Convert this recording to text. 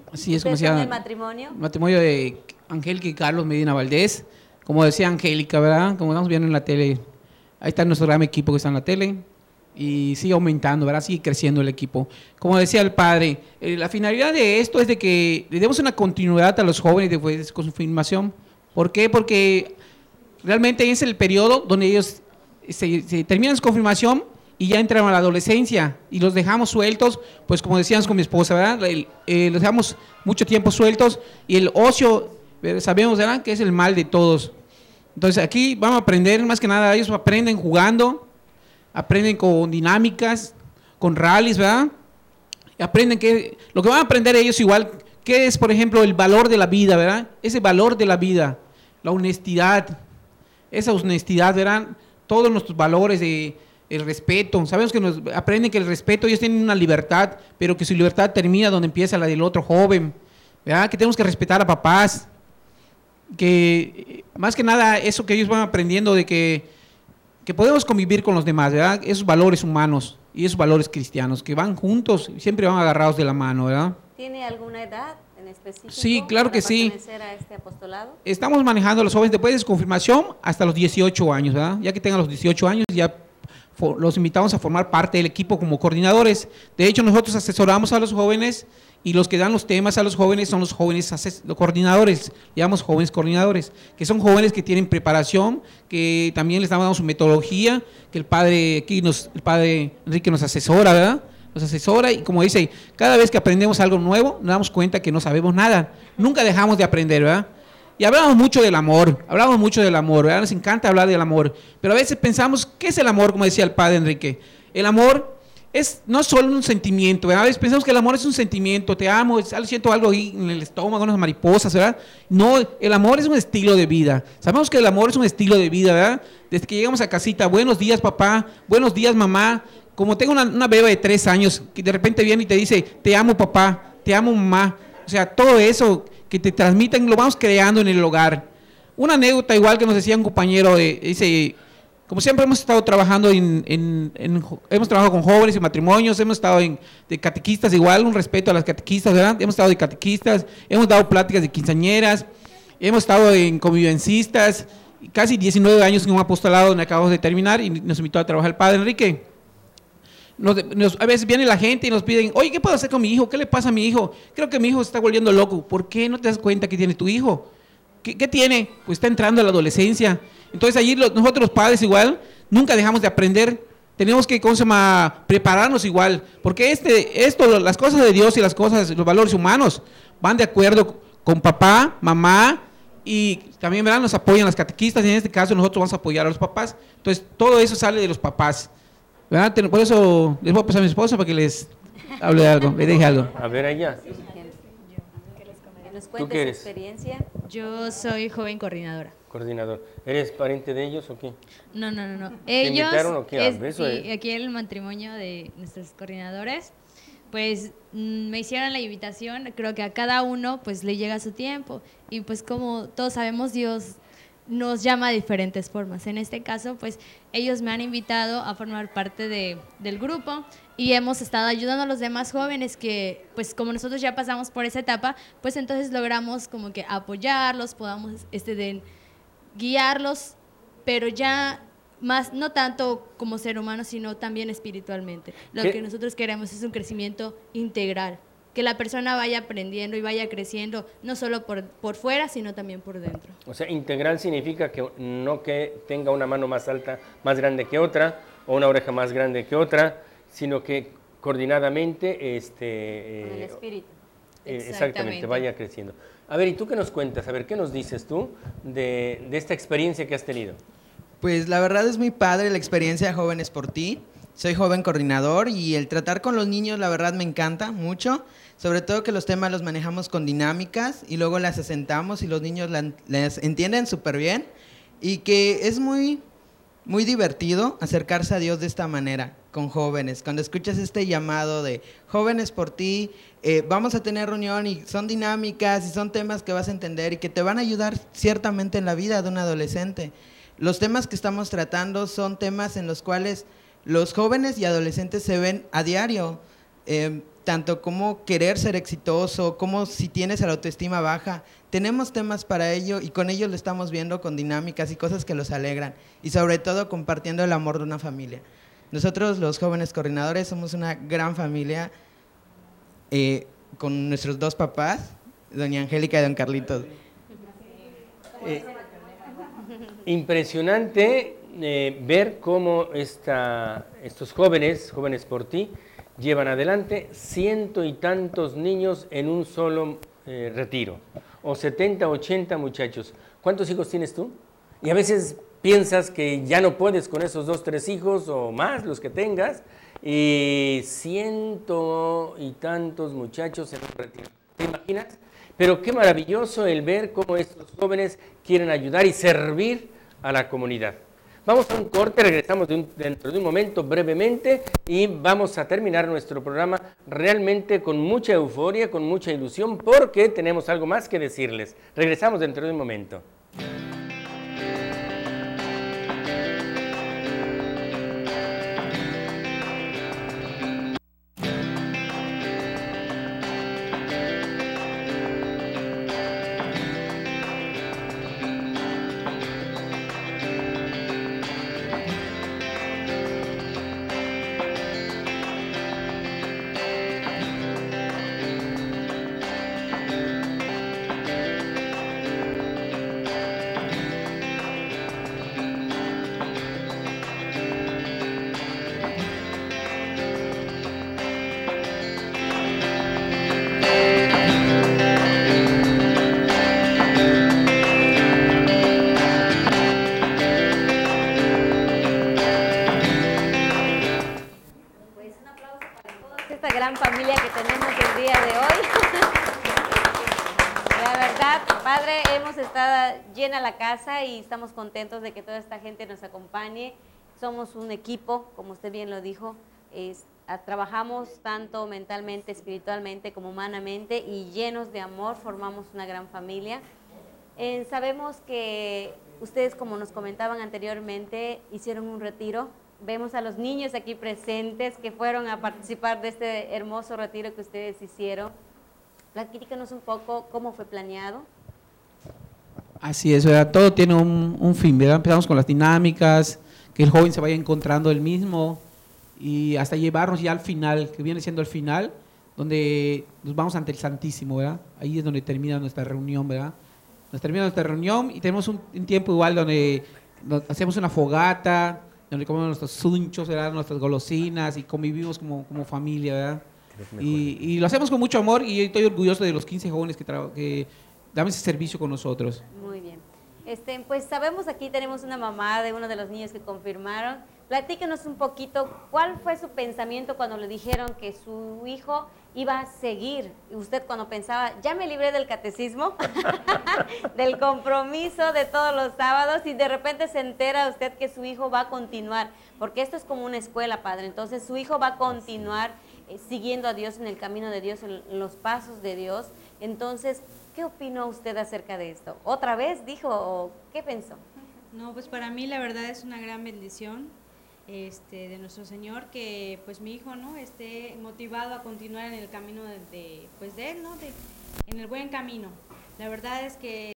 Así es como ¿Ustedes son decía. el matrimonio? Matrimonio de Angélica y Carlos Medina Valdés. Como decía Angélica, ¿verdad? Como estamos viendo en la tele, ahí está nuestro gran equipo que está en la tele. Y sigue aumentando, ¿verdad? Sigue creciendo el equipo. Como decía el padre, la finalidad de esto es de que le demos una continuidad a los jóvenes después de su confirmación. ¿Por qué? Porque realmente es el periodo donde ellos se terminan su confirmación y ya entran a la adolescencia y los dejamos sueltos, pues como decíamos con mi esposa, ¿verdad? Los dejamos mucho tiempo sueltos y el ocio, sabemos, ¿verdad? Que es el mal de todos. Entonces aquí vamos a aprender, más que nada, ellos aprenden jugando, aprenden con dinámicas, con rallies, ¿verdad? Aprenden que, lo que van a aprender ellos igual, ¿qué es, por ejemplo, el valor de la vida, ¿verdad? Ese valor de la vida, la honestidad, esa honestidad, ¿verdad? Todos nuestros valores de el respeto. Sabemos que nos aprenden que el respeto, ellos tienen una libertad, pero que su libertad termina donde empieza la del otro joven, ¿verdad? Que tenemos que respetar a papás, que más que nada eso que ellos van aprendiendo de que podemos convivir con los demás, ¿verdad? Esos valores humanos y esos valores cristianos que van juntos, siempre van agarrados de la mano, ¿verdad? ¿Tiene alguna edad en específico? Sí, claro que sí. ¿Para pertenecer a este apostolado? Estamos manejando a los jóvenes después de su confirmación hasta los 18 años, ¿verdad? Ya que tengan los 18 años, ya los invitamos a formar parte del equipo como coordinadores. De hecho, nosotros asesoramos a los jóvenes y los que dan los temas a los jóvenes son los jóvenes los coordinadores, llamamos jóvenes coordinadores, que son jóvenes que tienen preparación, que también les damos su metodología, que el padre Enrique nos asesora, ¿verdad? Nos asesora y como dice, cada vez que aprendemos algo nuevo, nos damos cuenta que no sabemos nada. Nunca dejamos de aprender, ¿verdad? Y hablamos mucho del amor, ¿verdad? Nos encanta hablar del amor, pero a veces pensamos, ¿qué es el amor? Como decía el padre Enrique. El amor es no solo un sentimiento, ¿verdad? A veces pensamos que el amor es un sentimiento, te amo, siento algo ahí en el estómago, unas mariposas, ¿verdad? No, el amor es un estilo de vida. Sabemos que el amor es un estilo de vida, ¿verdad? Desde que llegamos a casita, buenos días papá, buenos días mamá. Como tengo una beba de 3 años que de repente viene y te dice, te amo papá, te amo mamá. O sea, todo eso que te transmiten lo vamos creando en el hogar. Una anécdota igual que nos decía un compañero, dice, como siempre hemos estado trabajando hemos trabajado con jóvenes y matrimonios, hemos estado de catequistas igual, un respeto a las catequistas, ¿verdad? Hemos estado de catequistas, hemos dado pláticas de quinceañeras, hemos estado en convivencistas, casi 19 años en un apostolado donde acabamos de terminar y nos invitó a trabajar el padre Enrique. A veces viene la gente y nos piden, oye, ¿qué puedo hacer con mi hijo? ¿Qué le pasa a mi hijo? Creo que mi hijo se está volviendo loco. ¿Por qué no te das cuenta que tiene tu hijo? ¿Qué tiene? Pues está entrando a la adolescencia. Entonces allí nosotros los padres igual, nunca dejamos de aprender. Tenemos que, prepararnos igual. Porque las cosas de Dios y los valores humanos van de acuerdo con papá, mamá y también, ¿verdad? Nos apoyan las catequistas y en este caso nosotros vamos a apoyar a los papás. Entonces todo eso sale de los papás. ¿Verdad? Por eso les voy a pasar a mi esposa para que les hable de algo, le deje algo. A ver, ella. Que nos cuente su experiencia. Yo soy joven coordinadora. Coordinador. ¿Eres pariente de ellos o qué? No. ¿Te invitaron o qué? Sí, aquí el matrimonio de nuestros coordinadores, pues me hicieron la invitación, creo que a cada uno pues le llega su tiempo y pues como todos sabemos Dios nos llama de diferentes formas. En este caso, pues ellos me han invitado a formar parte del grupo y hemos estado ayudando a los demás jóvenes que, pues como nosotros ya pasamos por esa etapa, pues entonces logramos como que apoyarlos, podamos guiarlos, pero ya más, no tanto como ser humano, sino también espiritualmente. Lo que nosotros queremos es un crecimiento integral, que la persona vaya aprendiendo y vaya creciendo, no solo por fuera, sino también por dentro. O sea, integral significa que no que tenga una mano más alta, más grande que otra, o una oreja más grande que otra, sino que coordinadamente con el espíritu. Exactamente, vaya creciendo. A ver, ¿y tú qué nos cuentas? A ver, ¿qué nos dices tú de esta experiencia que has tenido? Pues la verdad es muy padre la experiencia de Jóvenes por Ti. Soy joven coordinador y el tratar con los niños la verdad me encanta mucho, sobre todo que los temas los manejamos con dinámicas y luego las asentamos y los niños las entienden súper bien y que es muy, muy divertido acercarse a Dios de esta manera con jóvenes. Cuando escuchas este llamado de Jóvenes por Ti, vamos a tener reunión y son dinámicas y son temas que vas a entender y que te van a ayudar ciertamente en la vida de un adolescente. Los temas que estamos tratando son temas en los cuales los jóvenes y adolescentes se ven a diario. tanto como querer ser exitoso, como si tienes la autoestima baja. Tenemos temas para ello y con ellos lo estamos viendo con dinámicas y cosas que los alegran y sobre todo compartiendo el amor de una familia. Nosotros los jóvenes coordinadores somos una gran familia con nuestros dos papás, doña Angélica y don Carlitos. Impresionante ver cómo estos jóvenes por ti, llevan adelante 100 y tantos niños en un solo retiro, o 70, 80 muchachos. ¿Cuántos hijos tienes tú? Y a veces piensas que ya no puedes con esos 2, 3 hijos o más, los que tengas, y 100 y tantos muchachos en un retiro. ¿Te imaginas? Pero qué maravilloso el ver cómo estos jóvenes quieren ayudar y servir a la comunidad. Vamos a un corte, regresamos dentro de un momento brevemente y vamos a terminar nuestro programa realmente con mucha euforia, con mucha ilusión, porque tenemos algo más que decirles. Regresamos dentro de un momento. Llena la casa y estamos contentos de que toda esta gente nos acompañe. Somos un equipo, como usted bien lo dijo, trabajamos tanto mentalmente, espiritualmente como humanamente y llenos de amor, formamos una gran familia. Sabemos que ustedes, como nos comentaban anteriormente, hicieron un retiro. Vemos a los niños aquí presentes que fueron a participar de este hermoso retiro que ustedes hicieron. Platícanos un poco cómo fue planeado. Así es, ¿verdad? Todo tiene un fin, ¿verdad? Empezamos con las dinámicas, que el joven se vaya encontrando él mismo y hasta llevarnos ya al final, que viene siendo el final, donde nos vamos ante el Santísimo, ¿verdad? Ahí es donde termina nuestra reunión, ¿verdad? Nos termina nuestra reunión y tenemos un tiempo igual donde hacemos una fogata, donde comemos nuestros sunchos, ¿verdad? Nuestras golosinas y convivimos como familia, ¿verdad? Y lo hacemos con mucho amor y estoy orgulloso de los 15 jóvenes que dan ese servicio con nosotros. Muy bien. Pues sabemos, aquí tenemos una mamá de uno de los niños que confirmaron. Platícanos un poquito, ¿cuál fue su pensamiento cuando le dijeron que su hijo iba a seguir? Usted cuando pensaba, ya me libré del catecismo, del compromiso de todos los sábados, y de repente se entera usted que su hijo va a continuar, porque esto es como una escuela, padre. Entonces su hijo va a continuar siguiendo a Dios en el camino de Dios, en los pasos de Dios. Entonces, ¿qué opinó usted acerca de esto? ¿Otra vez dijo o qué pensó? No, pues para mí la verdad es una gran bendición de nuestro Señor que pues mi hijo, ¿no?, esté motivado a continuar en el camino de él, ¿no?, en el buen camino. La verdad es que